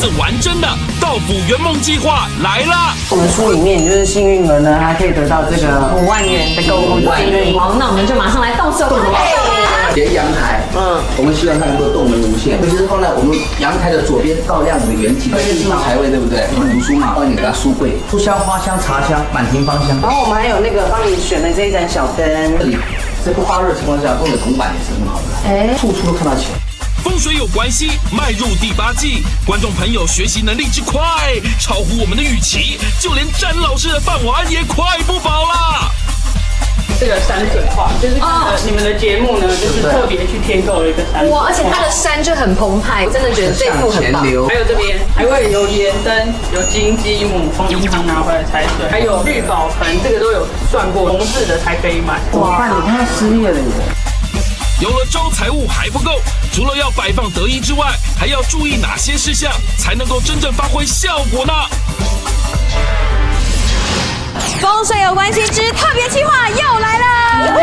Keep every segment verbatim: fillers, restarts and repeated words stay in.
次玩真的，到府圆梦计划来啦！ 我们书里面就是幸运儿呢，它可以得到这个五万元的购物金。好，那我们就马上来动手吧。 连阳台，嗯，我们希望它能够动能无限，尤其是放在我们阳台的左边照亮我们的园景，这是财位，对不对？我们读书嘛，帮你给它书柜，书香、花香、茶香，满庭芳香。 然后我们还有那个帮你选的这一盏小灯， 这里在不发热的情况下，用的铜板也是很好的，哎，处处都看到钱。 风水有关系，迈入第八季，观众朋友学习能力之快，超乎我们的预期，就连詹老师的饭碗也快不保啦。 这个山水画就是看了你们的节目呢，就是特别去添购了一个山水画。 哇，而且它的山就很澎湃，我真的觉得这幅很棒。 还有这边还会有盐灯，有金鸡母，从银行拿回来财水，还有绿宝盆，这个都有算过，同事的才可以买。 哇，你看他失业了耶。 有了招财物还不够，除了要摆放得意之外，还要注意哪些事项才能够真正发挥效果呢？ 风水有关系之特别企划又来了。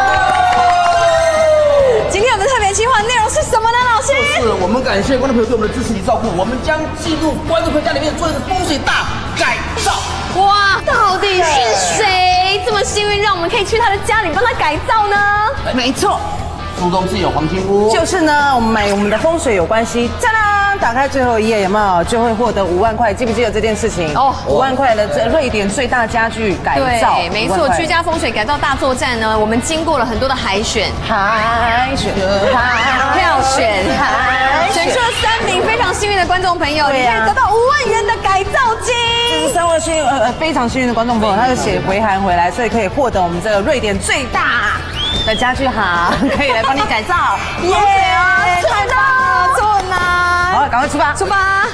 今天我们的特别企划内容是什么呢？老师， 就是我们感谢观众朋友对我们的支持与照顾，我们将进入观众朋友家里面做一个风水大改造。 哇，到底是谁这么幸运，让我们可以去他的家里帮他改造呢？ 没错。 书中自有黄金屋， 就是呢，我们买我们的风水有关系，짜란，打开最后一页有没有，就会获得五万块，记不记得这件事情？哦，五万块的这瑞典最大家具改造， 对，没错，居家风水改造大作战呢，我们经过了很多的海选， 海选， 票选，选出了三名非常幸运的观众朋友，你可以得到五万元的改造金。 这是三位幸运呃呃非常幸运的观众朋友，他是写回函回来，所以可以获得我们这个瑞典最大的家具行，可以来帮你改造。耶！太棒了，错难。好，赶快出发，出发！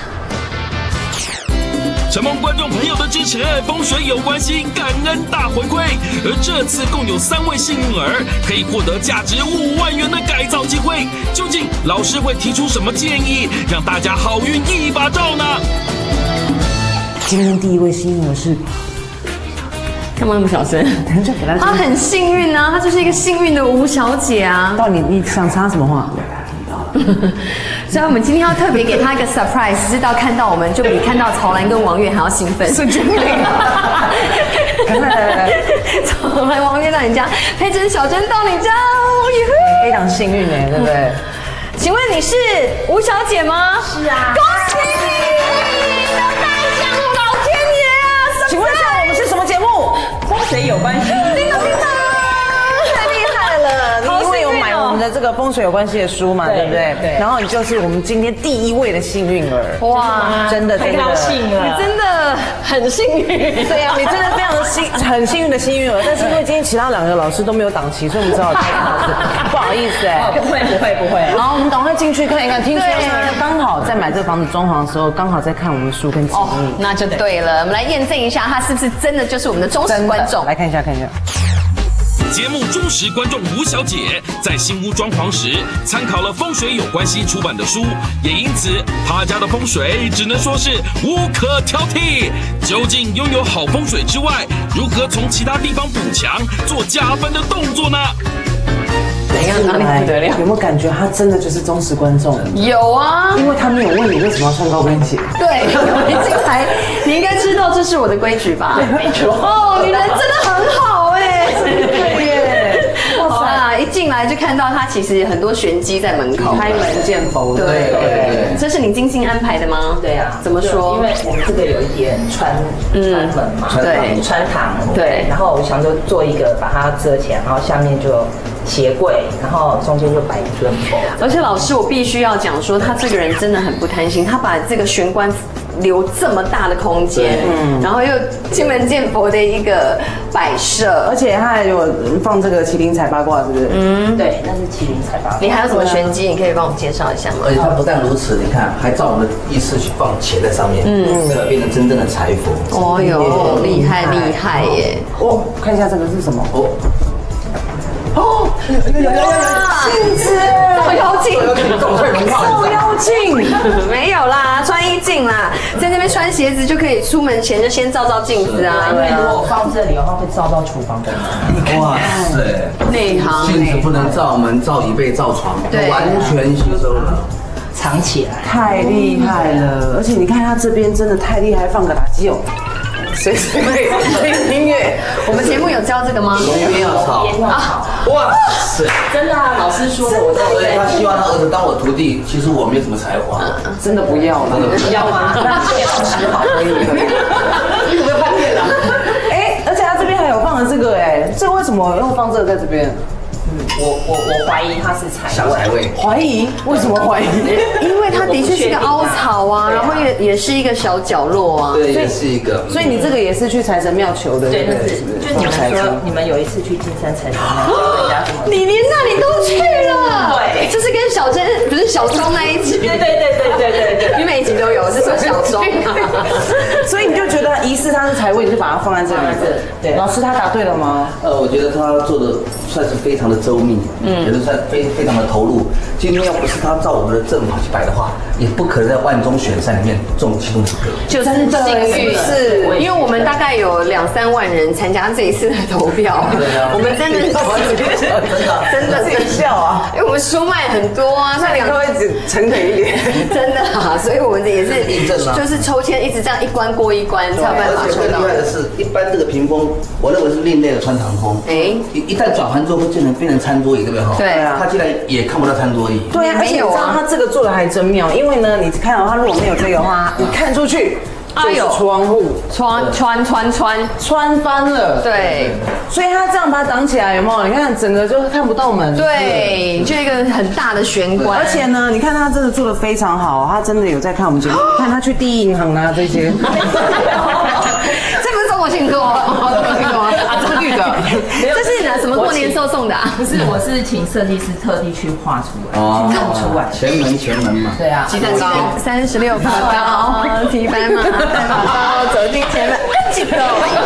承蒙观众朋友的支持，风水有关系，感恩大回馈。而这次共有三位幸运儿可以获得价值五万元的改造机会。究竟老师会提出什么建议，让大家好运一把照呢？ 今天第一位幸运儿是。 干嘛那么小声？ 就给他。 她很幸运啊，她就是一个幸运的吴小姐啊。 到底你想插什么话？ 所以我们今天要特别给她一个 surprise， 知道看到我们就比看到曹兰跟王月还要兴奋。 神经病！来来来来， 曹兰、王月到你家，佩珍、小珍到你家， 非常幸运哎，对不对？ 请问你是吴小姐吗？ 是啊。 恭喜你！得大奖！老天爷啊！ 请问一下，我们是什么节目？ 风水有关系。 叮当叮当， 太厉害了！你因为有买我们的这个风水有关系的书嘛，对不对？对。然后你就是我们今天第一位的幸运儿。哇，真的太高兴了， 你真的很幸运。 对啊，你真的非常的幸，很幸运的幸运儿。但是因为今天其他两个老师都没有档期，所以我们只好不好意思哎。 不会不会不会。 然后我们赶快进去看一看，听说他刚好在买这房子装潢的时候，刚好在看我们的书跟节目。 那就对了，我们来验证一下，他是不是真的就是我们的忠实观众。 来看一下，看一下。 节目忠实观众吴小姐在新屋装潢时，参考了风水有关系出版的书，也因此她家的风水只能说是无可挑剔。究竟拥有好风水之外，如何从其他地方补强，做加分的动作呢？ 怎样哪里不得了？ 有没有感觉他真的就是忠实观众？ 有啊， 因为他没有问你为什么要穿高跟鞋。 对，一进来你应该知道这是我的规矩吧？对，没错。哦，你人真的很好哎，对耶。好啦，一进来就看到他其实很多玄机在门口， 开门见佛。 对对，这是你精心安排的吗？ 对啊。 怎么说？ 因为我们这个有一点穿穿门嘛， 对， 穿堂。 对。 然后我想就做一个把它遮起来，然后下面就鞋柜，然后中间就摆一尊佛。 而且老师，我必须要讲说，他这个人真的很不贪心，他把这个玄关留这么大的空间，嗯，然后又进门见佛的一个摆设， 而且他还有放这个麒麟彩八卦，是不是？ 嗯，对，那是麒麟彩八卦。 你还有什么玄机？你可以帮我介绍一下吗？ 而且它不但如此，你看还照我们的意思去放钱在上面，嗯，这个变成真正的财富。 哦哟，厉害厉害耶！ 哦，看一下这个是什么？哦。 哦，有有有有镜子，照妖镜，照妖镜，没有啦，穿衣镜啦，在那边穿鞋子就可以出门前就先照照镜子啊。 因为如果放这里的话，会照到厨房的门。 哇塞， 内行， 镜子不能照门、照椅背、照床，完全吸收了。 藏起来。 太厉害了！而且你看他这边真的太厉害，放个垃圾哦，随时可以听音乐。 我们节目有教这个吗？ 没有草啊！ 哇塞！ 真的啊，老师说的，我都对，他希望他儿子当我徒弟，其实我没有什么才华， 真的不要了， 不要吗？那谢老师好，可以可以。 你有没有叛变了？ 哎，而且他这边还有放了这个哎，这为什么要放这个在这边？ 我我我怀疑它是财小财位， 怀疑？为什么怀疑？ 因为它的确是个凹槽啊，然后也也是一个小角落啊。 对，也是一个。 所以你这个也是去财神庙求的， 对，那是就你们说你们有一次去金山财神庙，人家怎么？ 你连那里都去了？ 对， 这是跟小珍不是小钟那一集？ 对对对对对对对， 你每一集都有，是说小钟。 所以你就觉得疑似它是财位，你就把它放在这里。 对， 老师他答对了吗？ 呃，我觉得他做的算是非常的周密，嗯，也是算非非常的投入。今天要不是他照我们的正法去摆的话，也不可能在万中选三里面中其中几个。 就是幸运， 是因为我们大概有两三万人参加这一次的投票，我们真的是真的自己笑啊， 因为我们书卖很多啊， 那你可不可以诚恳一点？ 真的啊，所以我们也是印证啊， 就是抽签一直这样一关过一关才有办法抽到。 而且更厉害的是，一般这个屏风，我认为是另类的穿堂风。哎，一一旦转盘之后会变成变成餐桌椅，对不对哈？ 对啊， 他竟然也看不到餐桌椅。 对啊，而且你知道他这个做的还真妙，因为呢，你看到他如果没有这个的话，你看出去就是窗户， 穿穿穿穿穿翻了。 对， 所以他这样把它挡起来，有没有？你看整个就看不到门。 对，就一个很大的玄关。 而且呢，你看他真的做的非常好，他真的有在看我们节目。你看他去第一银行拿这些。 这不是中国星座，中国星座啊，这绿的，这是哪什么过年时候送的啊？ 不是，我是请设计师特地去画出来，去弄出来。 前门前门嘛。 对啊， 鸡蛋糕三十六爬高，提白马带马刀，走进前门，记得。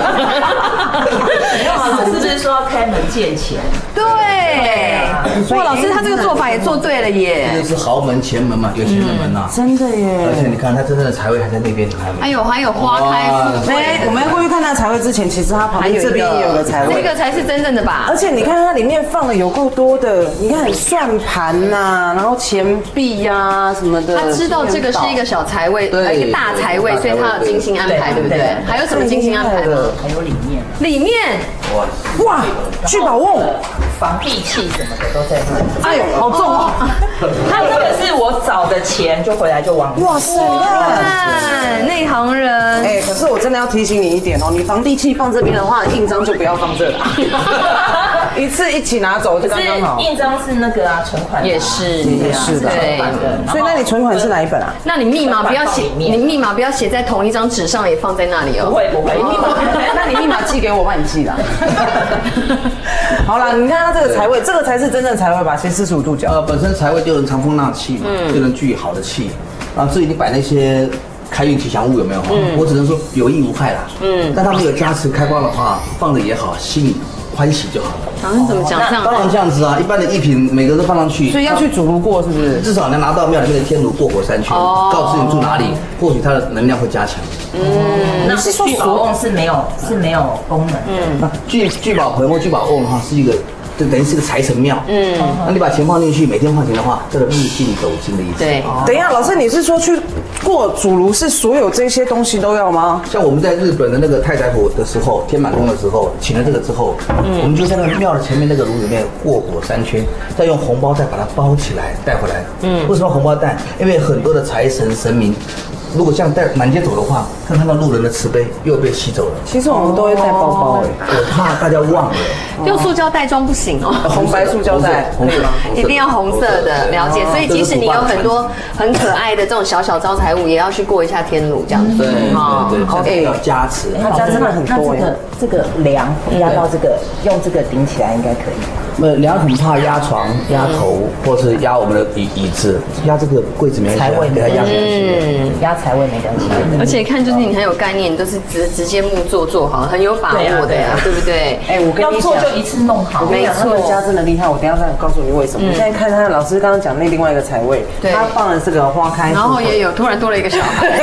老师不是说要开门借钱？ 对，哇，老师他这个做法也做对了耶。 这就是豪门前门嘛，有钱人门呐。 真的耶！ 而且你看他真正的财位还在那边，你看。 还有还有花开富贵。 哎，我们要过去看他财位之前，其实他旁边这边也有个财位， 这个才是真正的吧？ 而且你看它里面放的有够多的，你看算盘呐，然后钱币呀什么的。 他知道这个是一个小财位，一个大财位，所以他有精心安排，对不对？还有什么精心安排的？ 还有里面， 里面哇，聚宝瓮、 防地气什么的都在那。 哎呦，好重哦！ 他这个是我找的钱，就回来就往。 哇塞， 看内行人。 哎，可是我真的要提醒你一点哦，你防地契放这边的话，印章就不要放这了，一次一起拿走就刚刚好。 印章是那个啊，存款也是也是的， 对。 所以那你存款是哪一本啊？ 那你密码不要写，你密码不要写在同一张纸上，也放在那里哦。 不会不会，密码， 那你密码寄给我，帮你寄啦。好啦，你看他这个财位，这个才是真正财位吧？斜四十五度角。 呃，本身财位就能藏风纳气嘛，就能聚好的气。然后至于你摆那些开运吉祥物有没有？嗯，我只能说有益无害啦。嗯，但他们有加持开光的话，放着也好，心里欢喜就好了。 啊，你怎么讲这样？ 当然这样子啊，一般的艺品每个都放上去， 所以要去主炉过，是不是？ 至少能拿到庙里面的天炉过火三圈，告知你住哪里，或许它的能量会加强。 嗯，那是聚宝瓮是没有是没有功能。嗯， 那聚聚宝盆或聚宝瓮的话，是一个。就等于是个财神庙，嗯，那你把钱放进去，每天换钱的话，这个日进斗金的意思。 对， 等一下，老师，你是说去过主炉是所有这些东西都要吗？ 像我们在日本的那个太宰府的时候，天满宫的时候，请了这个之后，嗯，我们就在那个庙的前面那个炉里面过火三圈，再用红包袋把它包起来带回来。嗯，为什么红包袋？因为很多的财神神明。如果这样带满街走的话，看看到路人的慈悲又被吸走了。 其实我们都会带包包哎， 我怕大家忘了。 用塑胶袋装不行哦， 红白塑胶袋， 红色吗？ 一定要红色的，了解。所以即使你有很多很可爱的这种小小招财物，也要去过一下天炉这样子。 对对对，要加持。 它加真的很多耶。这个梁压到这个，用这个顶起来应该可以。 那梁很怕压床、压头，或是压我们的椅椅子，压这个柜子没财位给它压下去。 嗯，压财位没关系。 而且看就是你很有概念，你都是直直接木做做好，很有把握的呀，对不对？ 哎，我跟你讲， 要做就一次弄好。 我跟你讲，他们家真的厉害，我等一下再告诉你为什么。我现在看他老师刚刚讲那另外一个财位，他放了这个花开， 然后也有突然多了一个小孩。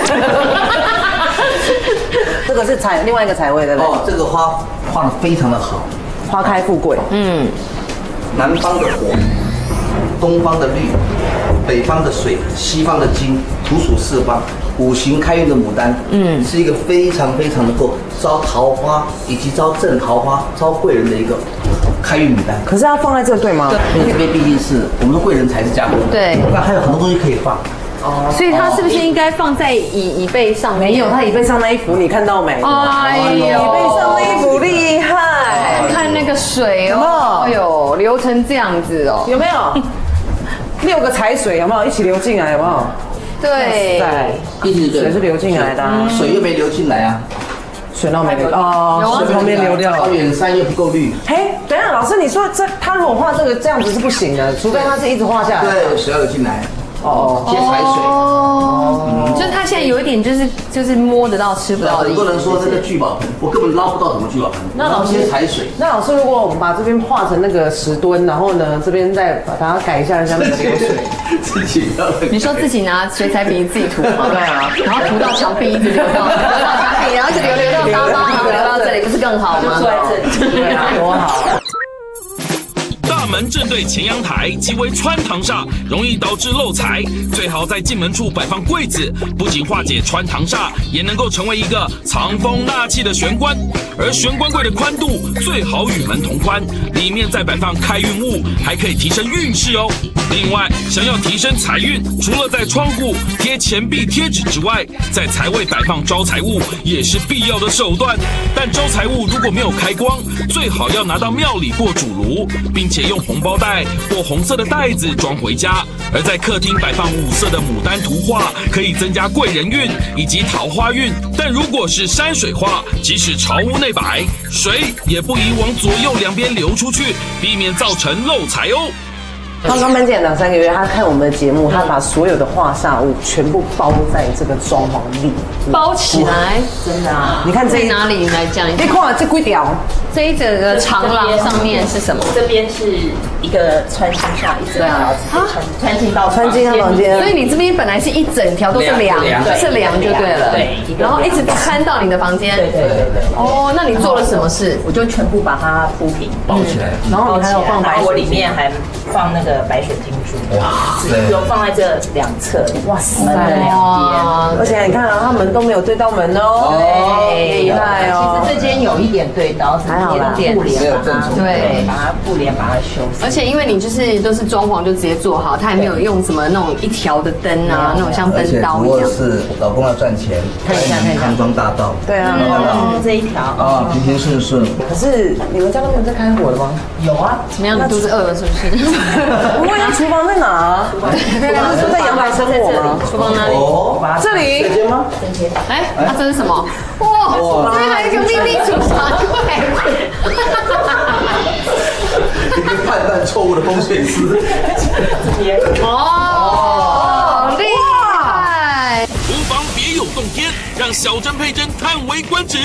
这个是财另外一个财位对不对？ 哦，这个花画的非常的好， 花开富贵。 嗯， 南方的火，东方的绿， 北方的水，西方的金，土属四方，五行开运的牡丹，嗯，是一个非常非常能够招桃花以及招正桃花、招贵人的一个开运牡丹。 可是要放在这对吗？ 因为这边毕竟是我们的贵人才是加工的， 对， 那还有很多东西可以放。 哦，所以它是不是应该放在椅椅背上面？ 没有，它椅背上那一幅你看到没？ 哎呦， 椅背上那一幅厉害， 看那个水哦，哎呦，流成这样子哦， 有没有？六个财水有没有一起流进来？有没有？ 对， 一直水是流进来的， 水又没流进来啊， 水都没流哦，水旁边流掉了。 高原山又不够绿。 嘿，等一下，老师，你说这他如果画这个这样子是不行的，除非他是一直画下来。 对，水要流进来。 哦， 接财水。 哦，就是它现在有一点就是就是摸得到吃不到的意思。 很多人说这个聚宝盆，我根本捞不到什么聚宝盆。 那老师接财水。 那老师，如果我们把这边画成那个石墩，然后呢这边再把它改一下，像那个流水。 自己要。 你说自己拿水彩笔自己涂吗？对啊，然后涂到墙壁，一直流到流到墙壁，然后就流流到沙发，然后流到这里，不是更好吗？ 就坐在这里，对啊，多好。 大门正对前阳台，即为穿堂煞，容易导致漏财。最好在进门处摆放柜子，不仅化解穿堂煞，也能够成为一个藏风纳气的玄关。而玄关柜的宽度最好与门同宽，里面再摆放开运物，还可以提升运势哦。另外，想要提升财运，除了在窗户贴钱币贴纸之外，在财位摆放招财物也是必要的手段。但招财物如果没有开光，最好要拿到庙里过主炉，并且用红包袋或红色的袋子装回家。而在客厅摆放五色的牡丹图画，可以增加贵人运以及桃花运。但如果是山水画，即使朝屋内摆，水也不宜往左右两边流出去，避免造成漏财哦。 刚刚搬进来两三个月，他看我们的节目，他把所有的画煞物全部包在这个装潢里， 包起来， 真的啊！你看这在哪里？你来讲一下。 你看这几条， 这一整个长廊上面是什么？ 这边是一个穿心下一整条，穿穿进到穿进到房间。 所以你这边本来是一整条都是梁，是梁就对了。 对， 然后一直穿到你的房间。 对对对对。 哦，那你做了什么事？ 我就全部把它铺平包起来， 然后你还有放白水， 我里面还放那个白水晶珠，只有放在这两侧，哇塞，门的两边。 而且你看啊，它门都没有对到门哦， 对， 厉害哦。 其实这间有一点对到， 还好啦， 布帘把它对， 把它布帘把它修。 而且因为你就是都是装潢就直接做好，它也没有用什么那种一条的灯啊，那种像灯刀一样。 是老公要赚钱， 看一下看一下， 康庄大道。 对啊， 这一条啊，平平顺顺。 可是你们家都没有在开火的吗？ 有啊， 怎么样？你肚子饿了是不是？ 我问一下厨房在哪？对，他是说在阳台生火吗？ 厨房哪里？ 这里。 这间吗？ 哎，那这是什么？哇，这边还有一个秘密储藏柜。 一个判断错误的风水师。 哦，厉害！ 厨房别有洞天，让小珍佩珍叹为观止。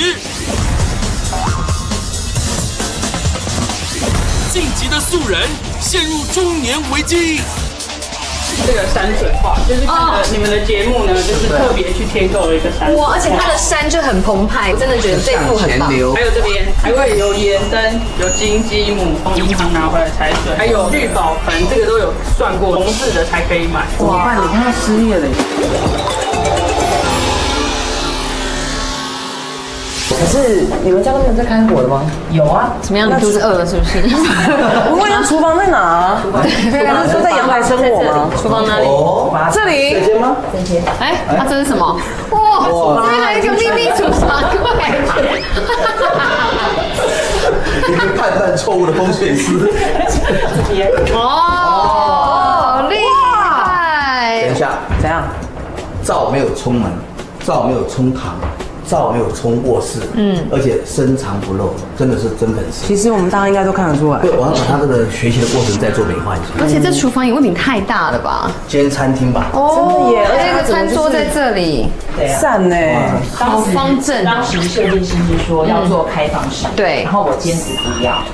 晋级的素人陷入中年危机。 这个山水画就是看了你们的节目呢，就是特别去添购了一个山水画。 哇，而且它的山就很澎湃，真的觉得这幅很棒。 还有这边还会有盐灯，有金鸡母，从银行拿回来财水，还有绿宝盆，这个都有算过，红字的才可以买。 怎么办？你看他失业了。可是你们家都没有在开火的吗？ 有啊， 怎么样？你肚子饿了是不是？ 我问一下厨房在哪？对，他是说在阳台生火吗？ 厨房哪里？ 这里。 这间吗？ 这间。 哎，那这是什么？哇，这边还有一个秘密储藏柜。 一个判断错误的风水师。 哦，厉害！ 等一下， 怎样？ 灶没有冲门，灶没有冲堂。灶没有冲卧室，嗯，而且深藏不露，真的是真本事。 其实我们大家应该都看得出来。 对，我要把他这个学习的过程再做美化一下。 而且这厨房也未免太大了吧？ 间餐厅吧。 哦， 真的耶！ 而且这个餐桌在这里， 对啊， 赞呢， 好方正。 当时设计师是说要做开放式， 对， 然后我坚持不要。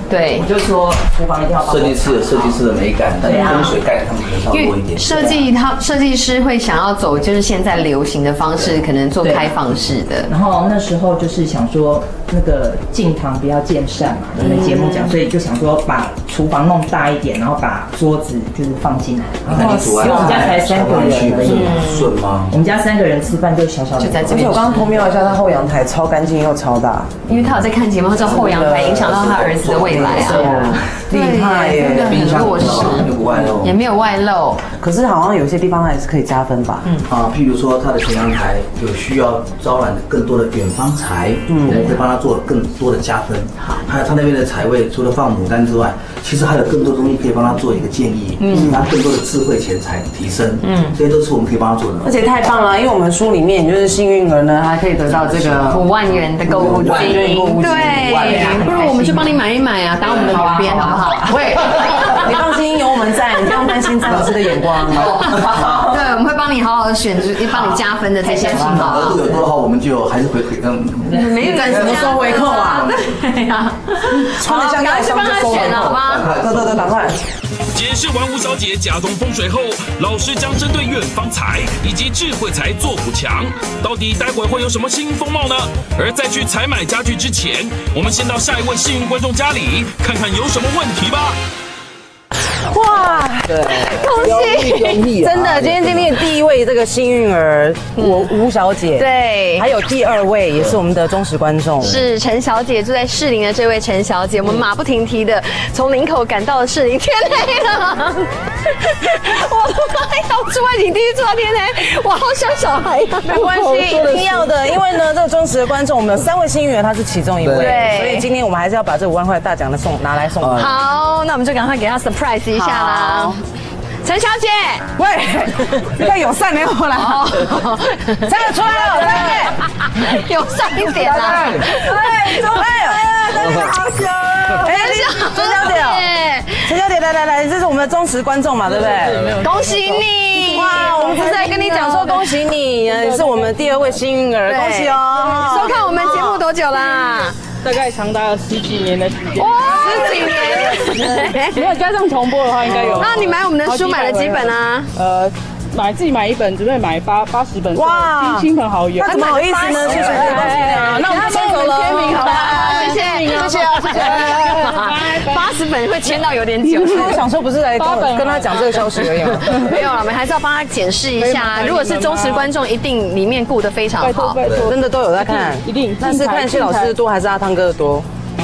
对，就是说厨房一定要设计师有设计师的美感，但是风水概念他们可能稍微多一点。 设计他设计师会想要走就是现在流行的方式，可能做开放式的。 然后那时候就是想说，那个进堂不要见善嘛，因为节目讲，所以就想说把厨房弄大一点，然后把桌子就是放进来。 那你煮完， 因为我们家才三个人而已， 顺吗？ 我们家三个人吃饭就小小的， 就在这边。 而且我刚刚偷瞄一下，他后阳台超干净又超大， 因为他有在看节目，他知道后阳台影响到他儿子的未来啊。 厉害耶！ 真的很落实， 没有外露， 也没有外露。 可是好像有些地方还是可以加分吧？嗯啊，譬如说他的前阳台有需要招揽更多的远方财，嗯，我们会帮他做更多的加分。好，还有他那边的财位，除了放牡丹之外，其实还有更多东西可以帮他做一个建议，嗯，让他更多的智慧钱财提升，嗯，这些都是我们可以帮他做的。 而且太棒了，因为我们书里面就是幸运儿呢，还可以得到这个五万元的购物金，对，不如我们就帮你买一买啊，当我们的女编好不好？ 喂，你放心，有我们在，你不用担心詹老师的眼光。 对，我们会帮你好好的选，帮你加分的这些是吗？ 额度有多的话，我们就还是回馈跟没有什么收回扣啊？ 对呀，好，赶快去帮他选了，好吗？ 对对对，赶快。 解释完吴小姐家中风水后，老师将针对远方财以及智慧财做补强，到底待会会有什么新风貌呢？而在去采买家具之前，我们先到下一位幸运观众家里看看有什么问题吧。 哇， 对， 恭喜！ 真的，今天今天的第一位这个幸运儿，我吴小姐， 对， 还有第二位也是我们的忠实观众， 是陈小姐，住在士林的这位陈小姐，我们马不停蹄的从林口赶到了士林，天黑了，我的妈呀！我住外景第一住到天黑，我好像小孩呀， 没关系，一定要的，因为呢，这个忠实的观众，我们有三位幸运儿，他是其中一位， 对， 所以今天我们还是要把这五万块大奖的送拿来送。 好，那我们就赶快给他 surprise 一下啦。陈小姐， 喂，你看友善点过来，真的出来了，对， 友善一点啦。 对，走哎，大家好久，哎，陈小姐，陈小姐，来来来，这是我们的忠实观众嘛，对不对？ 恭喜你！ 哇，我们不是在跟你讲说恭喜你，你是我们第二位幸运儿，恭喜哦！ 收看我们节目多久啦？ 大概长达了十几年的时间。 哇，十几年！ 如果加上重播的话，应该有。 那你买我们的书买了几本啊？ 呃，买自己买一本，准备买八八十本。 哇， 亲朋好友。 那怎么好意思呢？谢谢谢谢。那我们先走了， 签名好吧？谢谢，谢谢啊，谢谢。八十本会签到有点久。 我想说不是来跟跟他讲这个消息而已吗？ 没有了，我们还是要帮他检视一下。如果是忠实观众，一定里面顾得非常好， 真的都有在看。 一定。 但是看谢老师多还是阿汤哥的多？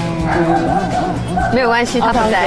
没有关系，他不在。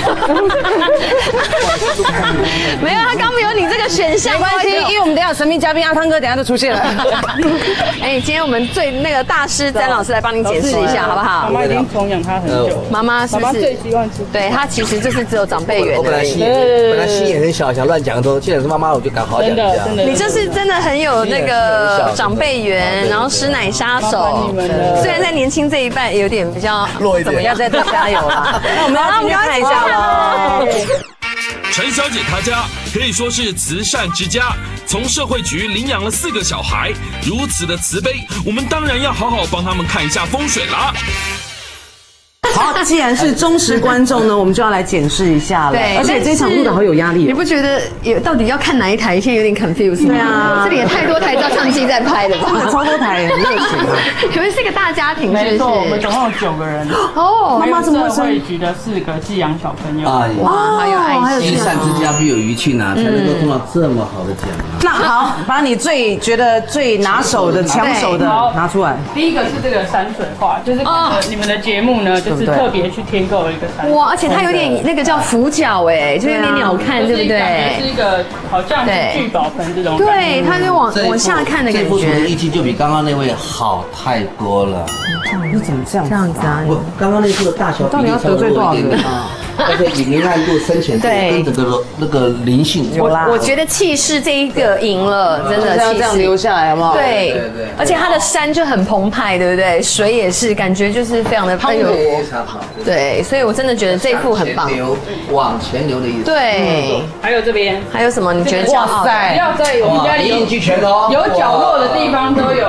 没有，他刚没有你这个选项， 没关系，因为我们等下神秘嘉宾阿汤哥等下就出现了。 哎，今天我们最那个大师詹老师来帮你解释一下，好不好？ 妈妈已经宠养他很久， 妈妈是不是最喜欢吃？ 对，他其实就是只有长辈缘。 我本来心本来心也很小，想乱讲都，现在是妈妈，我就敢好讲一下。 真的， 你就是真的很有那个长辈缘，然后师奶杀手。虽然在年轻这一辈有点比较弱一点， 怎么样？再多加油啦！那我们要进去看一下喽。 陈小姐她家可以说是慈善之家，从社会局领养了四个小孩，如此的慈悲，我们当然要好好帮他们看一下风水啦。 好，既然是忠实观众呢，我们就要来检视一下了。 对， 而且这场录的好有压力。 你不觉得有到底要看哪一台？现在有点 confused。 对啊， 这里也太多台照相机在拍了吧？ 超多台，很热情啊。 可能是一个大家庭，是不是？ 没错，我们总共有九个人。 哦， 妈妈这么社会局的四个寄养小朋友。 啊， 哇，好有爱心。 积善之家必有余庆啊，才能够中到这么好的奖啊。 那好，把你最觉得最拿手的、抢手的拿出来。 第一个是这个山水画，就是你们的节目呢，就是特别去添购了一个山水画。 哇，而且它有点那个叫俯角哎，就有点鸟瞰，对不对？ 是一个好像是聚宝盆这种。 对，它就往往下看的感觉。 这幅图的意境就比刚刚那位好太多了。 你怎么这样这样子啊？ 我刚刚那幅的大小比例稍微多一点啊，而且以明暗度、深浅度跟整个那个灵性， 我我觉得气势这一个赢了，真的要这样留下来，好不好？ 对对对，而且它的山就很澎湃，对不对？水也是，感觉就是非常的非常好。 对，所以我真的觉得这一幅很棒。 流往前流的意思。 对， 还有这边还有什么？你觉得骄傲？ 要在我们家里有俱全哦， 有角落的地方都有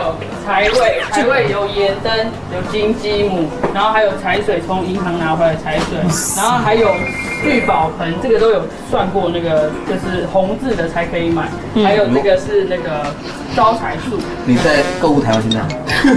财位，财位有盐灯，有金鸡母，然后还有财水，从银行拿回来的财水，然后还有聚宝盆，这个都有算过，那个就是红字的才可以买，还有这个是那个招财树。 你在购物台吗？现在？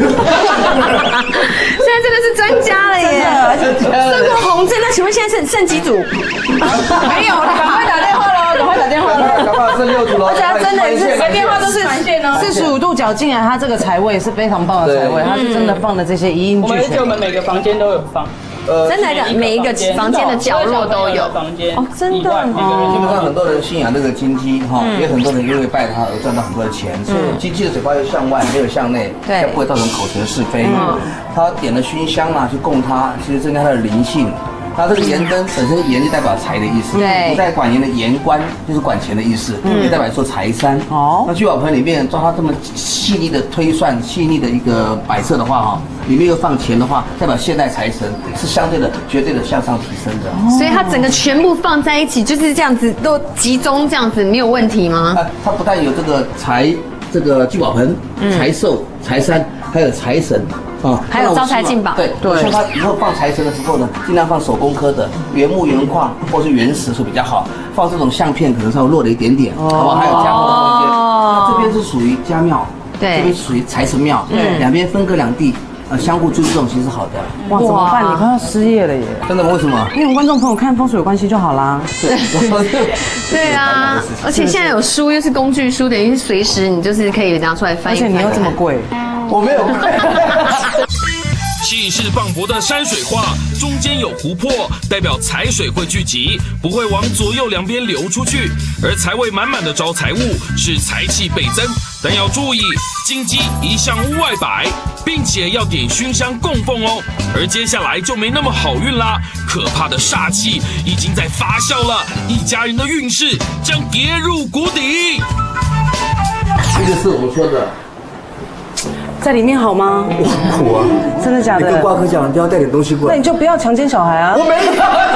现在真的是专家了耶！算过红字，那请问现在剩剩几组？ 没有了，赶快打电话喽，赶快打电话喽！ 赶快剩六组喽！ 而且它真的是每电话都是传线哦， 四十五度角进来，它这个财位是非常棒的财位，它是真的放的这些一应俱全。 我们就我们每个房间都有放。 真的的，每一个房间的角落都有房间哦，真的基本上很多人信仰这个金鸡哈，也很多人因为拜它而赚到很多的钱。所以金鸡的嘴巴又向外，没有向内，才不会造成口舌是非。他点了熏香啊，去供它，其实增加它的灵性。它这个盐灯本身盐就代表财的意思， 对， 古代管盐的盐官就是管钱的意思，也代表说财山。哦，那聚宝盆里面照它这么细腻的推算、细腻的一个摆设的话，哈，里面又放钱的话，代表现代财神是相对的、绝对的向上提升的。 所以它整个全部放在一起，就是这样子都集中这样子，没有问题吗？ 啊，它不但有这个财，这个聚宝盆、财寿、财山，还有财神。啊， 还有招财进宝。 对对，像他以后放财神的时候呢，尽量放手工科的原木、原矿或是原石会比较好。放这种相片可能稍微弱了一点点，好不好？还有加厚的空间。那这边是属于家庙， 对， 这边属于财神庙，对，两边分隔两地。呃，相互尊重其实是好的。 哇，怎么办？你快要失业了耶！ 真的吗？为什么？ 因为观众朋友看风水有关系就好啦。 对， 对啊，而且现在有书又是工具书，等于是随时你就是可以拿出来翻一翻。 而且你又这么贵， 我没有。 气势磅礴的山水画，中间有湖泊，代表财水会聚集，不会往左右两边流出去。而财位满满的招财物是财气倍增，但要注意金鸡宜向屋外摆，并且要点熏香供奉哦。而接下来就没那么好运啦，可怕的煞气已经在发酵了，一家人的运势将跌入谷底。 这个是我说的。 在里面好吗？ 我很苦啊！ 真的假的？ 你跟瓜哥讲，一定要带点东西过来。 那你就不要强奸小孩啊！ 我没有。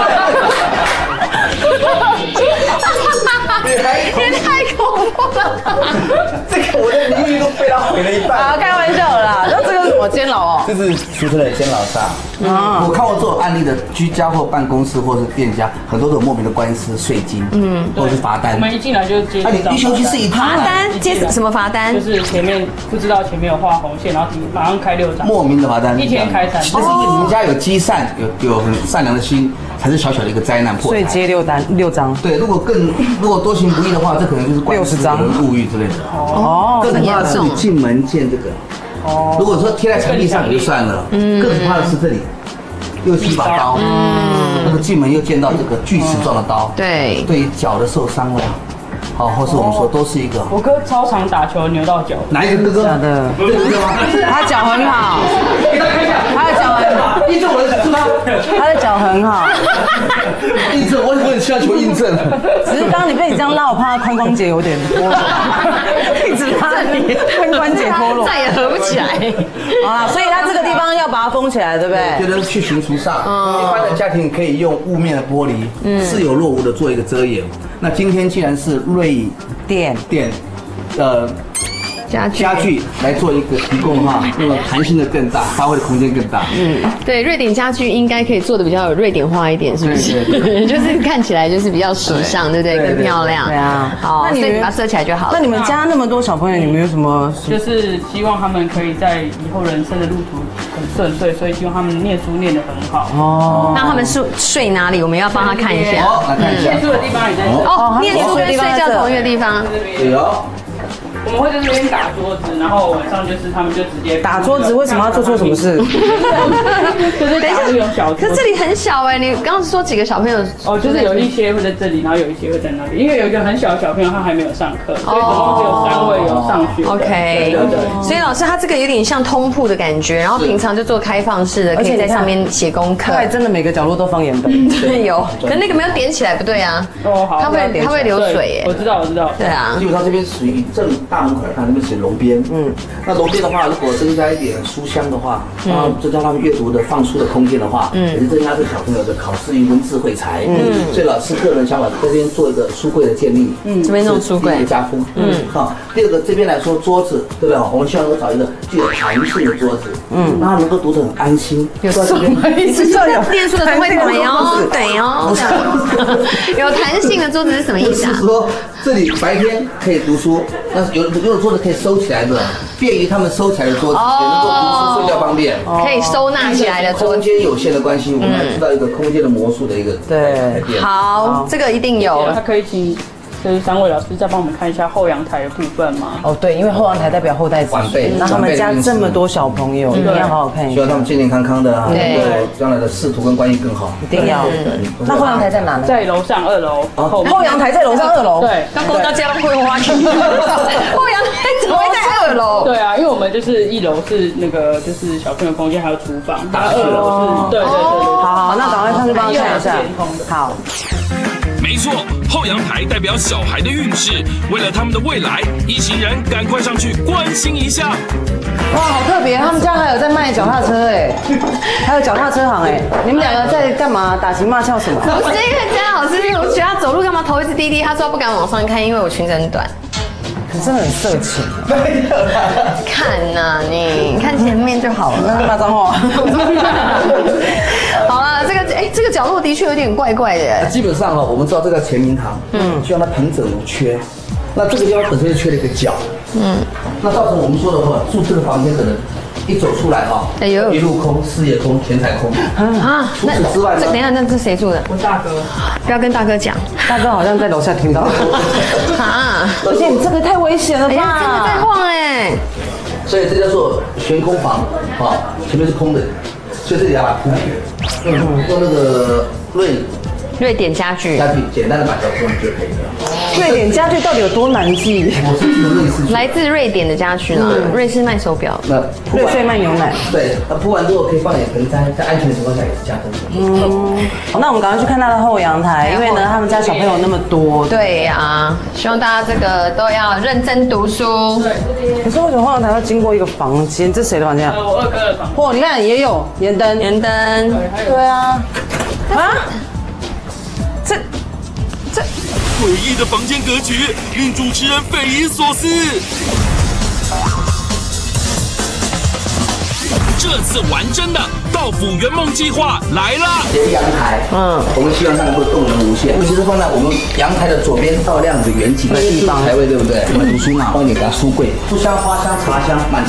也太恐怖了！ 这个我的名誉都被他毁了一半。 啊，开玩笑啦！那这个是什么监牢哦？ 这是俗称的监牢煞。 啊，我看过这种案例的居家或办公室或是店家，很多都有莫名的官司、税金，嗯，或者是罚单。 我们一进来就接。 那你一休息室一罚单，接什么罚单？ 就是前面不知道前面有画红线，然后马上开六张。 莫名的罚单。 一天开三。 但是你们家有积善，有有很善良的心，才是小小的一个灾难破财。 所以接六单六张。 对，如果更如果多行不义的话，这可能就是官司、入狱之类的。哦，更可怕的是你进门见这个。哦，如果说贴在墙壁上也就算了，嗯，更可怕的是这里又是一把刀，嗯，那个进门又见到这个锯齿状的刀， 对， 对于脚的受伤了。好，或是我们说都是一个。 我哥超常打球扭到脚。 哪一个哥哥？ 假的。 这个哥哥吗？ 他脚很好。 给他看一下。 他的脚很好。 印证我的是他。 他的脚很好。 印证，我我也需要求印证。 只是刚你被你这样拉，我怕他髋关节有点脱落。一直拉你髋关节脱落， 再也合不起来。 好啦，所以他这个地方要把它封起来，对不对？ 觉得去寻除煞。一般的家庭可以用雾面的玻璃，似有若无的做一个遮掩。那今天既然是瑞典典，呃。 家具家具来做一个提供的话，那么弹性的更大，发挥的空间更大。 嗯，对，瑞典家具应该可以做的比较有瑞典化一点，是不是？就是看起来就是比较时尚，对不对？更漂亮。 对啊。 好，所以你把它遮起来就好了。 那你们家那么多小朋友，你们有什么？ 就是希望他们可以在以后人生的路途很顺遂，所以希望他们念书念得很好。 哦。那他们睡睡哪里？我们要帮他看一下。 好，来看一下。 念书的地方也在这。 哦，念书跟睡觉同一个地方。 有。 我们会在这边打桌子，然后晚上就是他们就直接打桌子。为什么要做错什么事？ 就是打这种小桌子。 可是这里很小哎，你刚刚说几个小朋友？ 哦，就是有一些会在这里，然后有一些会在那里，因为有一个很小的小朋友他还没有上课，所以总共只有三位有上学。 OK， 对对对。 所以老师他这个有点像通铺的感觉，然后平常就做开放式的，可以在上面写功课。 对，真的每个角落都放盐本。 对，有，可那个没有点起来，不对啊。 哦，好。 它会它会流水耶。 我知道，我知道。 对啊。 基本上这边属于正大门口来看，这边是楼边。嗯，那楼边的话，如果增加一点书香的话，然后增加他们阅读的放书的空间的话，嗯，也是增加这小朋友的考试运跟智慧才。嗯，所以老师个人想法，这边做一个书柜的建立。 嗯，这边弄书柜加夫。嗯，好。第二个这边来说桌子，对不对？我们希望能够找一个具有弹性的桌子，嗯，让它能够读得很安心。 有什么意思？念书的时候会对哦，对哦，有弹性的桌子是什么意思啊？ 就是说这里白天可以读书，那有有的桌子可以收起来的，便于他们收起来的桌子，也能够读书睡觉方便。 可以收纳起来的桌子。 空间有限的关系，我们还知道一个空间的魔术的一个对。 好，这个一定有。 它可以请。就是三位老师再帮我们看一下后阳台的部分吗？ 哦，对，因为后阳台代表后代子孙，那他们家这么多小朋友，一定要好好看一下。 希望他们健健康康的啊，能够将来的仕途跟关系更好。 一定要。那后阳台在哪呢？ 在楼上二楼。 后阳台在楼上二楼。 对， 刚刚大家会花钱。后阳台怎么会在二楼？ 对啊，因为我们就是一楼是那个就是小朋友空间，还有厨房，然后二楼是，对对对对。 好好，那赶快上去帮我看一下。好。 没错，后阳台代表小孩的运势，为了他们的未来，一行人赶快上去关心一下。 哇，好特别！他们家还有在卖脚踏车哎，还有脚踏车行哎。你们两个在干嘛？打情骂俏什么？ 不是因为江老师，我觉得他走路干嘛头一直低低，他说不敢往上看，因为我裙子很短。 可是很色情。 看呐，你看前面就好了。 那骂脏话。 好了，这个哎，这个角落的确有点怪怪的。 基本上哈，我们知道这个前明堂，嗯，希望它平整无缺。那这个地方本身就缺了一个角，嗯，那造成我们说的话，住这个房间的人一走出来哈，哎呦，一路空，事业空，钱财空啊。除此之外呢， 等一下，那这谁住的？ 我大哥， 不要跟大哥讲， 大哥好像在楼下听到。 啊， 而且你这个太危险了吧？ 哎呀，真的在晃哎。 所以这叫做悬空房，啊，前面是空的，所以这里要把它铺平，用用那个瑞瑞典家具， 家具简单的把胶铺就可以了。 瑞典家具到底有多难记？ 我是记得瑞士， 来自瑞典的家具啦，瑞士卖手表， 那瑞穗卖牛奶。 对，那铺完之后可以放点盆栽，在安全的情况下也是加分的。 嗯，好，那我们赶快去看他的后阳台，因为呢，他们家小朋友那么多。 对呀，希望大家这个都要认真读书。 可是为什么后阳台要经过一个房间？这谁的房间啊？ 我二哥的房。 嚯，你看也有盐灯， 盐灯。 对啊，啊，这这。 诡异的房间格局令主持人匪夷所思。这次玩真的，到府圆梦计划来了。 斜阳台，嗯，我们希望它能够动能无限，尤其是放在我们阳台的左边照亮的远景的地方，财位对不对？我们读书嘛，放一点给它书柜，书香、花香、茶香，满。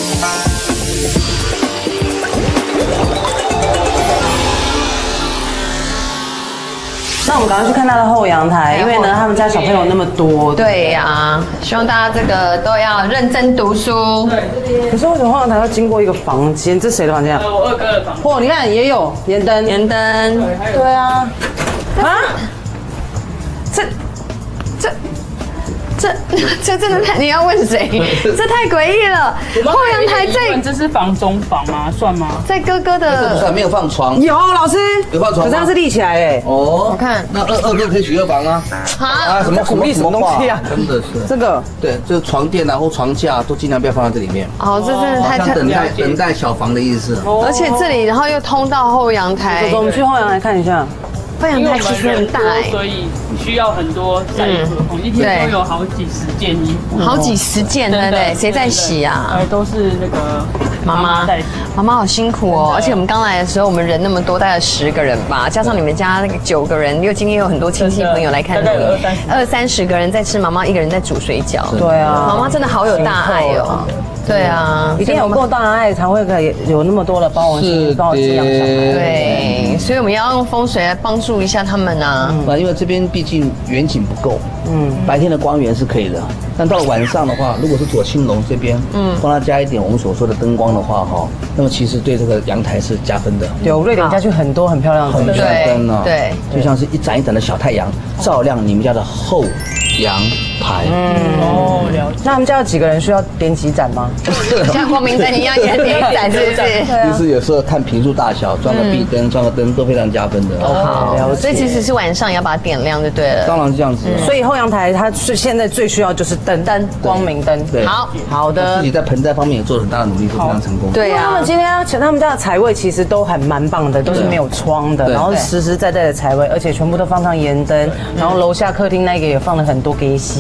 那我们赶快去看他的后阳台，因为呢，他们家小朋友那么多。 对呀，希望大家这个都要认真读书。 对， 可是为什么后阳台要经过一个房间？这谁的房间啊？ 我二哥的房。 嚯，你看也有盐灯， 盐灯。 对啊，啊，这这。 这这真的太，你要问谁？这太诡异了。后阳台在， 这是房中房吗？算吗？ 在哥哥的， 不算，没有放床。 有老师有放床， 可是它是立起来哎。 哦， 我看那二二哥可以取二房啊。 啊， 什么什么什么东西啊？ 真的是这个， 对，就是床垫啊或床架都尽量不要放在这里面。 哦，这真的太像等待等待小房的意思。 而且这里然后又通到后阳台。 我们去后阳台看一下。 后阳台其实很大哎， 所以你需要很多晒衣服的空间，一天都有好几十件衣服， 好几十件，对不对？谁在洗啊？ 哎，都是那个妈妈在洗。 妈妈好辛苦哦，而且我们刚来的时候，我们人那么多，大概十个人吧，加上你们家那个九个人，又今天有很多亲戚朋友来看你，二三十个人在吃，妈妈一个人在煮水饺。 对啊， 妈妈真的好有大爱哦。对啊， 一定有够大爱才会可以有那么多的包容心，帮我滋养小孩。 对，所以我们要用风水来帮助一下他们啊。 啊，因为这边毕竟远景不够，嗯，白天的光源是可以的，但到了晚上的话，如果是左青龙这边，嗯，帮他加一点我们所说的灯光的话，哈，那么其实对这个阳台是加分的。 有瑞典家具很多很漂亮的很亮灯啊， 对， 就像是一盏一盏的小太阳，照亮你们家的后阳台。 嗯，哦，了解。那他们家有几个人需要点几盏吗？ 像光明灯一样也点一盏，是不是？ 其实有时候看坪数大小，装个壁灯、装个灯都非常加分的。 好，所以其实是晚上要把它点亮就对了。 当然是这样子。 所以后阳台它是现在最需要就是灯灯，光明灯。 对， 好好的。 自己在盆栽方面也做了很大的努力，都非常成功。 对啊， 他们今天他们家的财位其实都还蛮棒的，都是没有窗的，然后实实在在的财位，而且全部都放上盐灯，然后楼下客厅那个也放了很多给息。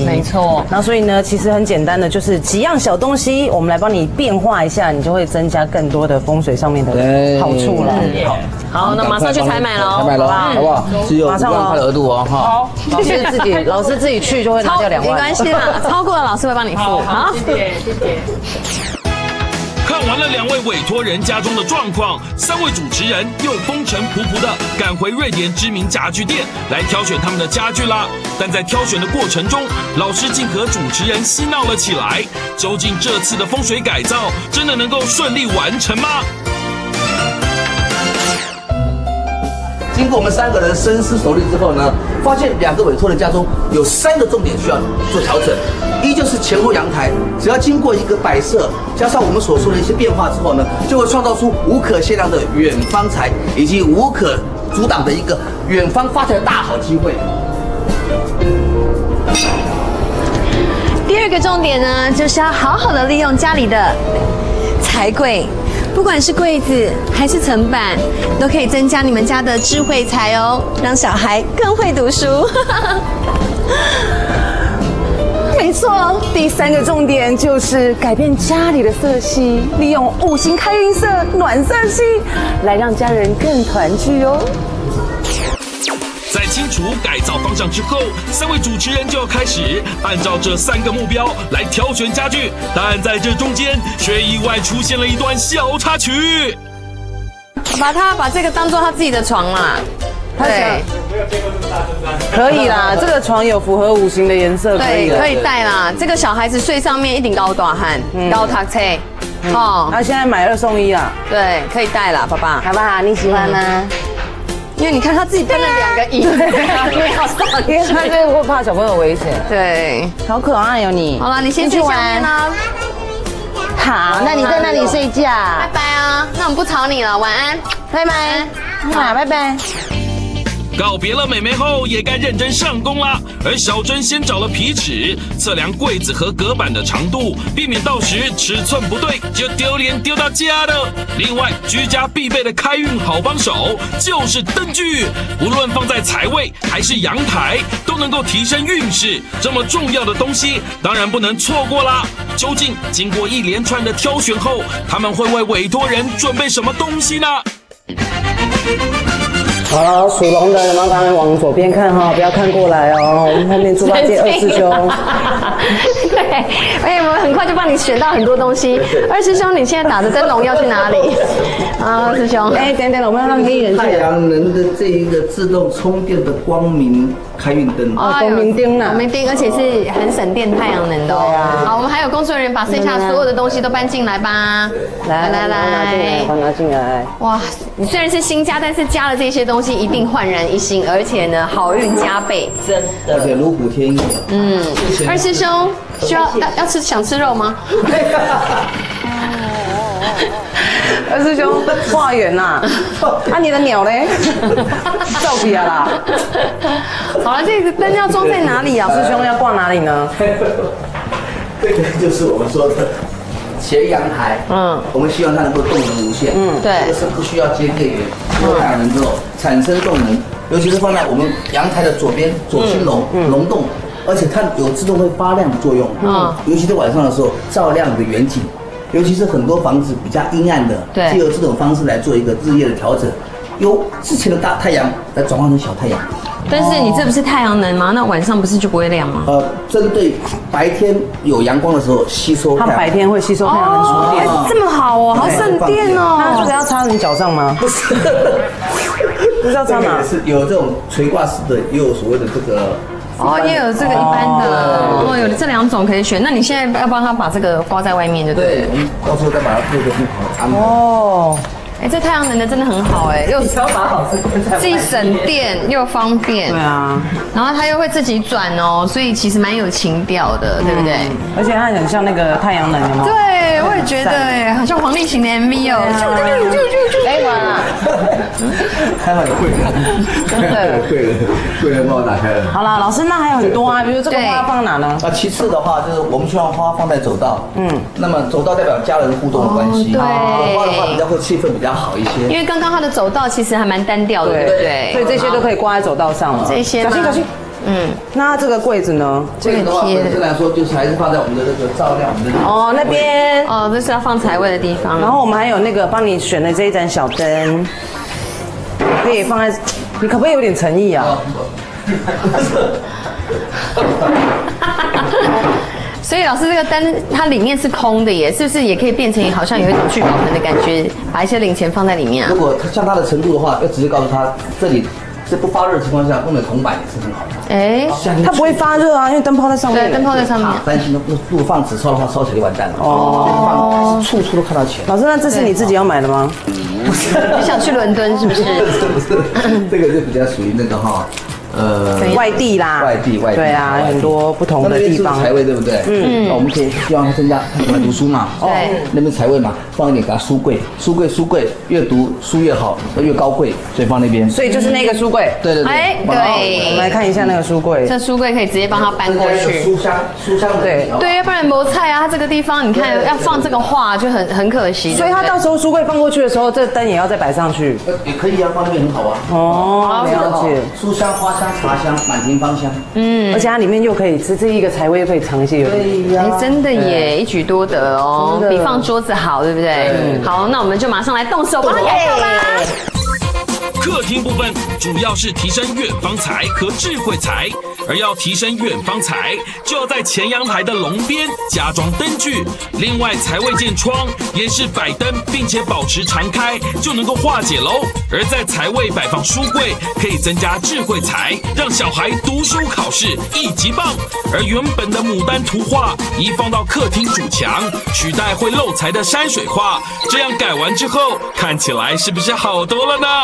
没错。然后所以呢，其实很简单的，就是几样小东西，我们来帮你变化一下，你就会增加更多的风水上面的好处了。 好，好，那马上去采买喽， 采买喽，好不好？只有五万块的额度哦，哈。 好，老师自己老师自己去就会拿掉两万， 没关系啦，超过了老师会帮你付。 好，谢谢谢谢。 看完了两位委托人家中的状况，三位主持人又风尘仆仆的赶回瑞典知名家具店来挑选他们的家具啦。但在挑选的过程中，老师竟和主持人嬉闹了起来。究竟这次的风水改造真的能够顺利完成吗？ 经过我们三个人深思熟虑之后呢，发现两个委托人家中有三个重点需要做调整。一就是前后阳台，只要经过一个摆设，加上我们所说的一些变化之后呢，就会创造出无可限量的远方财，以及无可阻挡的一个远方发财的大好机会。 第二个重点呢，就是要好好的利用家里的财柜。不管是柜子还是层板，都可以增加你们家的智慧财哦，让小孩更会读书。 没错，第三个重点就是改变家里的色系，利用五行开运色暖色系，来让家人更团聚哦。 在清楚改造方向之后，三位主持人就要开始按照这三个目标来挑选家具，但在这中间却意外出现了一段小插曲。 把他把这个当做他自己的床啦。对， 可以啦，这个床有符合五行的颜色，可以对，可以带啦。这个小孩子睡上面一顶高大汉，高塔车，哦， 他现在买二送一啦， 对，可以带啦，爸爸， 好不好？你喜欢吗？ 因为你看他自己搬了两个椅子，没有上因为他这个会怕小朋友危险。 对， 好可爱哦你。 好了，你先去下面啦。 好，那你在那里睡觉。 拜拜啊，那我们不吵你了，晚安， 拜拜。好，拜拜。 告别了美眉后，也该认真上工啦。而小珍先找了皮尺，测量柜子和隔板的长度，避免到时尺寸不对就丢脸丢到家的。另外，居家必备的开运好帮手就是灯具，无论放在财位还是阳台，都能够提升运势。这么重要的东西，当然不能错过啦。究竟经过一连串的挑选后，他们会为委托人准备什么东西呢？ 好了，属龙的麻烦往左边看哈，不要看过来哦。我们后面猪八戒二师兄。 对，而且我们很快就帮你选到很多东西。二师兄，你现在打着灯笼要去哪里？啊，二师兄， 哎，等等，我们要让黑人去。 太阳能的这一个自动充电的光明开运灯， 哦，光明灯啦， 光明灯，而且是很省电太阳能的哦。好，我们还有工作人员把剩下所有的东西都搬进来吧。 来来来，拿进来，拿进来。 哇，你虽然是新家，但是加了这些东西，一定焕然一新，而且呢，好运加倍，真的， 而且如虎添翼。 嗯，二师兄需要要要吃想吃肉吗？ 二师兄，化缘呐，啊你的鸟嘞？照皮啊啦。 好了，这个灯要装在哪里啊？ 师兄要挂哪里呢？ 这个就是我们说的前阳台，嗯，我们希望它能够动能无限，嗯， 对， 这个是不需要接电源，有太阳能之后产生动能，尤其是放在我们阳台的左边左青龙龙洞，而且它有自动会发亮的作用，嗯，尤其是晚上的时候照亮你的远景，尤其是很多房子比较阴暗的， 对， 就由这种方式来做一个日夜的调整，由之前的大太阳来转换成小太阳。 但是你这不是太阳能吗？那晚上不是就不会亮吗？ 呃，针对白天有阳光的时候吸收， 它白天会吸收太阳能储电， 哦，这么好哦，好省电哦。 那这个要插你脚上吗？ 不是， 不是要插哪？ 是有这种垂挂式的，也有所谓的这个。 哦，也有这个一般的，哦，有这两种可以选。那你现在要帮他把这个挂在外面，就对。 对，你到时候再把它做个很好的安排。 哦。 哎，这太阳能的真的很好哎，又既省电又方便。 对啊， 然后它又会自己转哦，所以其实蛮有情调的，对不对？ 而且它很像那个太阳能，有吗？ 对，我也觉得哎，好像黄立行的 M V 哦。 哎哇！ 还好有贵人，真的贵人，贵人帮我打开了。 好啦，老师，那还有很多啊，比如这个花放哪呢？ 那其次的话，就是我们希望花放在走道，嗯，那么走道代表家人互动的关系， 对， 花的话比较会气氛比较好一些。 因为刚刚它的走道其实还蛮单调的，对不对？ 所以这些都可以挂在走道上了。 这些小心小心。 嗯， 那这个柜子呢？ 这个的话，本身来说就是还是放在我们的那个照亮我们的哦那边哦，这是要放财位的地方。 然后我们还有那个帮你选的这一盏小灯，可以放在，你可不可以有点诚意啊？ 所以老师，这个灯它里面是空的耶，是不是也可以变成好像有一种聚宝盆的感觉，把一些零钱放在里面啊？ 如果像它的程度的话，要直接告诉他，这里是不发热的情况下，用的铜板也是很好的。 哎， 它不会发热啊，因为灯泡在上面。 对，灯泡在上面。 担心如果放纸烧的话，烧起来就完蛋了。哦，处处都看到钱。 老师，那这是你自己要买的吗？ 你想去伦敦是不是？ 不是，这个就比较属于那个哈。呃， 外地啦， 外地外地， 对啊，很多不同的地方。 财位对不对？嗯，那我们可以希望他增加，他喜欢读书嘛， 对， 那边财位嘛，放一点给他书柜，书柜书柜，越读书越好，越高贵，所以放那边。 所以就是那个书柜。 对对对。 哎，对， 我们来看一下那个书柜。 这书柜可以直接帮他搬过去。 书箱，书箱对对，要不然没菜啊，他这个地方你看要放这个画就很很可惜。 所以他到时候书柜放过去的时候，这灯也要再摆上去。 也可以啊，放那边很好啊。 哦，了解。 书箱、花箱、茶箱，满庭芳香。 嗯，而且它里面又可以吃这一个财位，又可以藏一些有。 对呀。 哎，真的耶，一举多得哦，比放桌子好，对不对？好，那我们就马上来动手帮他改造吧。 客厅部分主要是提升远方财和智慧财，而要提升远方财，就要在前阳台的龙边加装灯具。另外，财位见窗，也是摆灯并且保持常开，就能够化解喽。而在财位摆放书柜，可以增加智慧财，让小孩读书考试一级棒。而原本的牡丹图画移放到客厅主墙，取代会漏财的山水画。这样改完之后，看起来是不是好多了呢？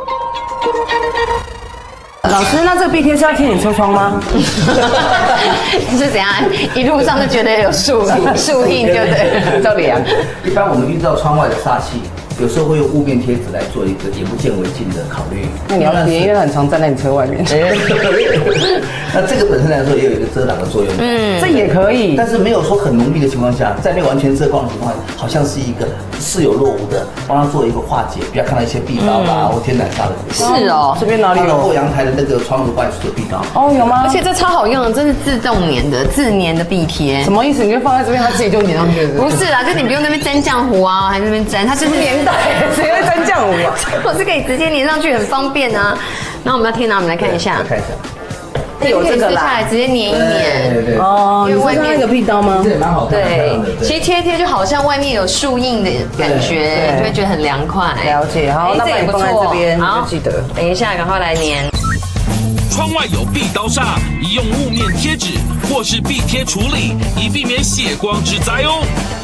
老师，那这个壁贴是要贴你车窗吗？ 是怎样？一路上就觉得有树树印，就对， 到凉。 一般我们遇到窗外的煞气，有时候会用雾面贴纸来做一个眼不见为净的考虑。 那你要贴，因为很常站在你车外面。 那这个本身来说也有一个遮挡的作用。 嗯，这也可以， 但是没有说很浓密的情况下，在没有完全遮光的情况下，好像是一个似有若无的，帮他做一个化解，不要看到一些壁刀啦或天斩煞的。 是哦， 这边哪里有？ 后阳台的那个窗户外是有壁刀。 哦，有吗？ 而且这超好用的，这是自动粘的，自粘的壁贴。 什么意思？你就放在这边，它自己就粘上去了？ 不是啦，就你不用那边沾浆糊啊，还在那边沾，它就是粘的。 谁会沾浆糊啊？ 我是可以直接粘上去，很方便啊。那我们要贴哪？我们来看一下。 看一下。 有这个啦， 下来直接粘一粘。 对对哦，因为外面那个壁刀吗？ 这也蛮好看的。 对，其实贴贴就好像外面有树印的感觉，就会觉得很凉快。 了解，好，那我放在这边，就记得。 等一下，赶快来粘。 窗外有壁刀煞，宜用雾面贴纸或是壁贴处理，以避免血光之灾哦。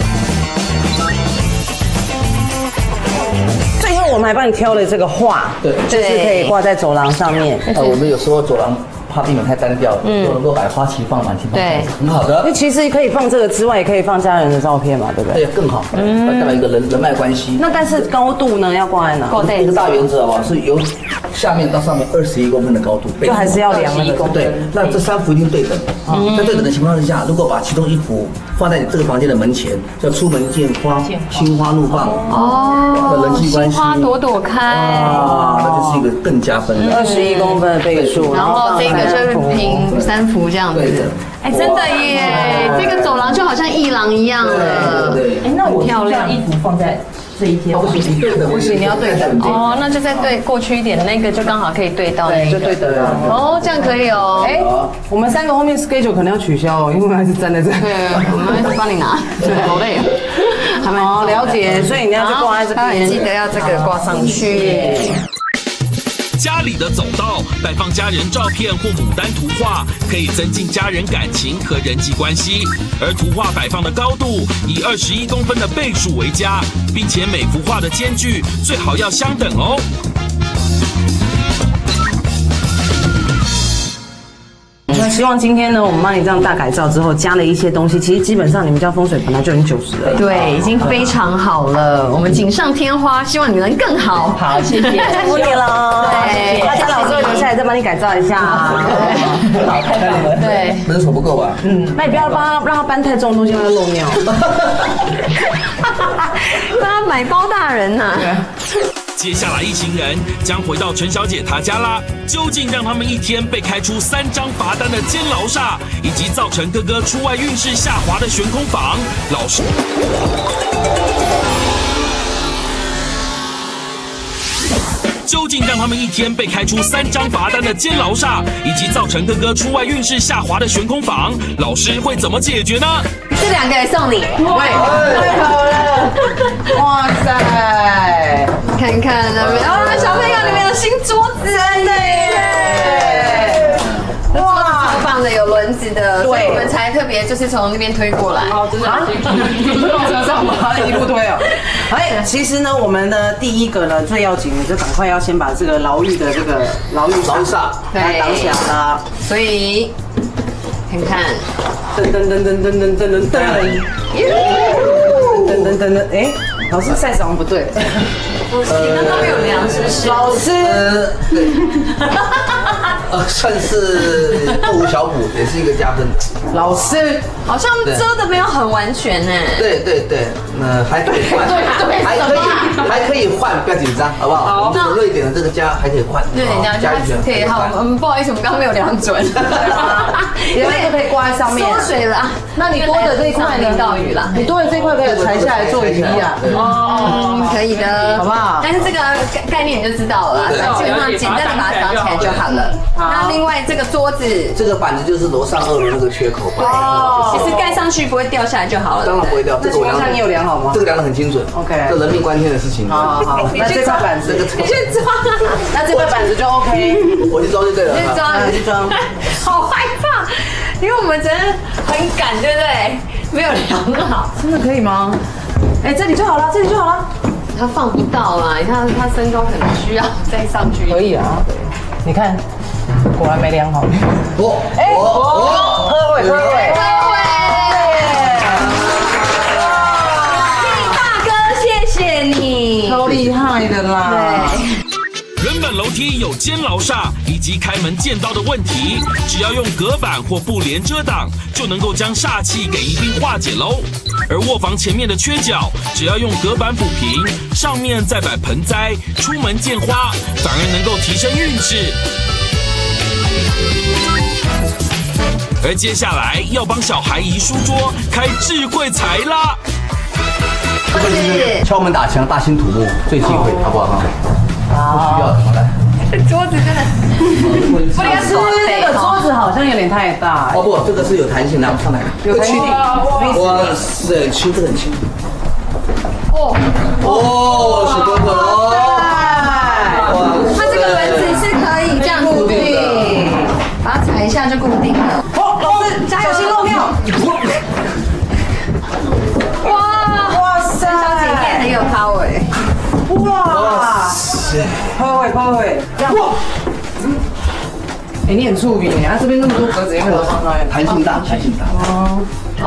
最后我们还帮你挑了这个画， 对， 就是可以挂在走廊上面。 呃，我们有时候走廊怕避免太单调，就能够把花旗放满， 对， 很好的。 那其实可以放这个之外，也可以放家人的照片嘛，对不对？ 对，更好，嗯，代表一个人人脉关系。 那但是高度呢，要挂在哪？ 挂在一个大原则哦，是由下面到上面二十一公分的高度， 就还是要量那个。 对，那这三幅一定对等。在对等的情况之下，如果把其中一幅放在你这个房间的门前，叫出门见花，心花怒放哦，人际关系， 心花朵朵开啊，那就是一个更加分的。 二十一公分的倍数， 然后这个就是平三幅这样子。哎，真的耶，这个走廊就好像艺廊一样了。 对， 哎，那我漂亮衣服放在这一天， 不行，你对的， 不行，你要对的。 哦，那就再对过去一点，那个就刚好可以对到那个， 就对的了。 哦，这样可以哦。 哎，我们三个后面 schedule 可能要取消哦，因为我们还是站在这。 对，我们会帮你拿，好累啊。 还没哦，了解，所以你要去挂在这边， 记得要这个挂上去。 家里的走道摆放家人照片或牡丹图画，可以增进家人感情和人际关系。而图画摆放的高度以二十一公分的倍数为佳，并且每幅画的间距最好要相等哦。 那希望今天呢，我们帮你这样大改造之后，加了一些东西，其实基本上你们家风水本来就已经九十了。 对，已经非常好了。我们锦上添花，希望你能更好。 好，谢谢， 辛苦你了。对，大家老师会留下来再帮你改造一下。 好，太棒了。 对， 人手不够吧？ 嗯，那你不要帮他让他搬太重的东西，让他漏尿。 帮他买包大人呐。 接下来一行人将回到陈小姐她家啦。究竟让他们一天被开出三张罚单的监牢煞，以及造成哥哥出外运势下滑的悬空房，老师。究竟让他们一天被开出三张罚单的监牢煞，以及造成哥哥出外运势下滑的悬空房，老师会怎么解决呢？ 这两个也送你， 对，太好了！哇塞， 看看那边哦，小朋友，你们有新桌子，真的耶！哇，超棒的，有轮子的，所以我们才特别就是从那边推过来。 哦，真的很辛苦。 坐车上把它一路推哦。哎，其实呢，我们的第一个呢最要紧的，就赶快要先把这个牢狱的这个牢狱牢煞给它挡起来了。 所以看看， 噔噔噔噔噔噔噔噔噔，噔噔噔噔，哎，老师赛好像不对。 不是，你刚刚没有量，是不是？ 老师， 呃，对，呃，算是不无小补，也是一个加分。 老师， 好像遮的没有很完全呢。 对对对，那还可以换， 对对还可以还可以换，不要紧张，好不好？我们这个瑞典的这个家还可以换， 对，人家加可以好，嗯，不好意思，我们刚刚没有量准， 原来就可以挂在上面。 缩水了， 那你多的这一块呢？ 淋到雨了， 你多的这一块可以裁下来做雨衣啊。 哦，可以的， 好不好？ 但是这个概概念你就知道了，基本上简单的把它挡起来就好了。那另外这个桌子， 这个板子就是楼上二楼那个缺口板。 哦，其实盖上去不会掉下来就好了。 当然不会掉，这个我量， 你有量好吗？ 这个量得很精准。 OK， 这人命关天的事情。 好好好，那这块板子， 你去装， 那这块板子就 OK， 我去装就对了。 你去装， 你去装。 好害怕，因为我们真的很赶，对不对？没有量好， 真的可以吗？哎，这里就好了，这里就好了。 他放不到啦，你看他身高可能需要再上去。 可以啊，你看，果然没量好。 我哎，我喝会喝会。 大哥，谢谢你， 超厉害的啦。 对。 原本楼梯有监牢煞以及开门见刀的问题，只要用隔板或布帘遮挡，就能够将煞气给一并化解喽。而卧房前面的缺角，只要用隔板补平，上面再摆盆栽，出门见花，反而能够提升运势。而接下来要帮小孩移书桌开智慧财啦！ 敲门打墙，大兴土木，最忌讳，好不好？不需要，好来。 桌子真的，不老师，这个桌子好像有点太大。 哦不，这个是有弹性的，上来。 有弹性。 哇塞，轻，这个很轻。哦哦，许哥哥哦。 它这个轮子是可以这样固定，把它踩一下就固定了。 哦，老师，加油，心漏掉。 哇哇塞，小姐你也很有 power 哎。 哇塞，喝会喝会，这样哇，哎，你很触笔哎，啊这边那么多格子，有没有放在？ 弹性大，弹性大。哦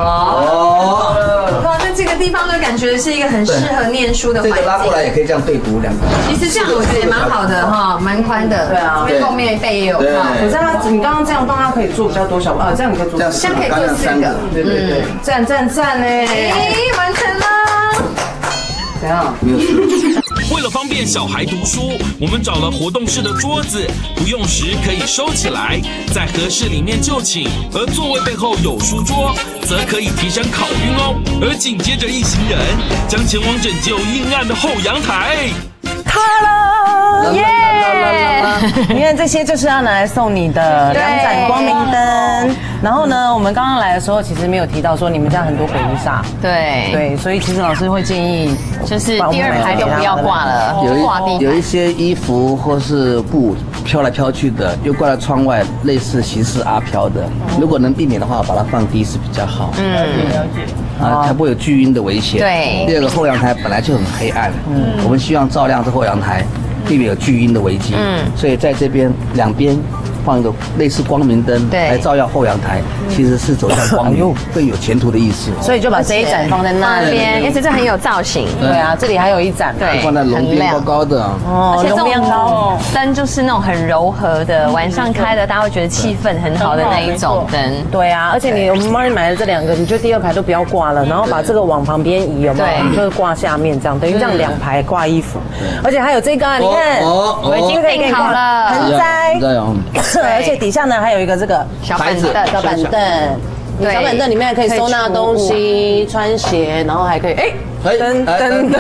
哦，哇，那这个地方就感觉是一个很适合念书的环境。 这个拉过来也可以这样对读两个。 其实这样我觉得也蛮好的哈，蛮宽的。对啊，因为后面背也有靠。 可是它，你刚刚这样放，它可以做比较多小啊，这样你可以做， 这样可以做四个。 对对对，赞赞赞哎！ 哎，完成了。 怎样？ 没有事。 为了方便小孩读书，我们找了活动式的桌子，不用时可以收起来，在合适里面就寝；而座位背后有书桌，则可以提升考运哦。而紧接着一行人将前往拯救阴暗的后阳台。 Hello， 耶！你看这些就是要拿来送你的两盏光明灯。然后呢，我们刚刚来的时候其实没有提到说你们家很多鬼屋煞， 对对，所以其实老师会建议就是第二排就不要挂了，挂地有一些衣服或是布飘来飘去的，又挂在窗外，类似形似阿飘的。如果能避免的话，把它放低是比较好。嗯，了解。啊，才不会有聚阴的危险。 对。 第二个后阳台本来就很黑暗，嗯，我们希望照亮这后阳台，避免有聚阴的危机。嗯，所以在这边两边放一个类似光明灯对来照耀后阳台，其实是走向光明，更有前途的意思。 所以就把这一盏放在那里。 那边，而且这很有造型。 对啊，这里还有一盏。 对， 放在龙边高高的。 哦， 而且这龙边高种灯就是那种很柔和的，晚上开的，大家会觉得气氛很好的那一种灯。 对啊，而且你我们帮你买的这两个，你就第二排都不要挂了，然后把这个往旁边移，有没有？就是挂下面这样，等于这样两排挂衣服。而且还有这个，你看， 我已经订好了盆栽， 哦， 而且底下呢还有一个这个小板凳， 小板凳。你小板凳里面还可以收纳东西、穿鞋，然后还可以哎。噔噔噔噔，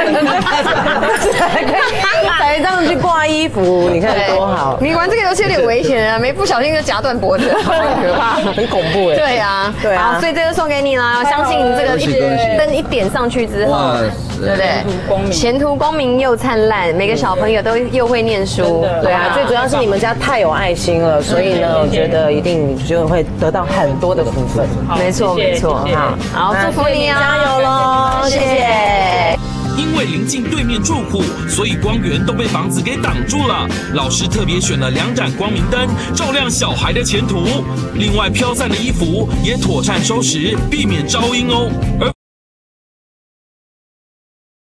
还可以抬上去挂衣服，你看多好！ 你玩这个游戏有点危险啊，没不小心就夹断脖子，好可怕， 很恐怖哎。 对啊， 对啊， 好，所以这个送给你啦。我相信你这个一灯一点上去之后，对不对？前途光明又灿烂，每个小朋友都又会念书。 对啊，最主要是你们家太有爱心了，所以呢，我觉得一定就会得到很多的福分。 没错没错，好，好，祝福你啊， 加油喽！谢谢。 因为临近对面住户，所以光源都被房子给挡住了。老师特别选了两盏光明灯，照亮小孩的前途。另外，飘散的衣服也妥善收拾，避免招阴哦。而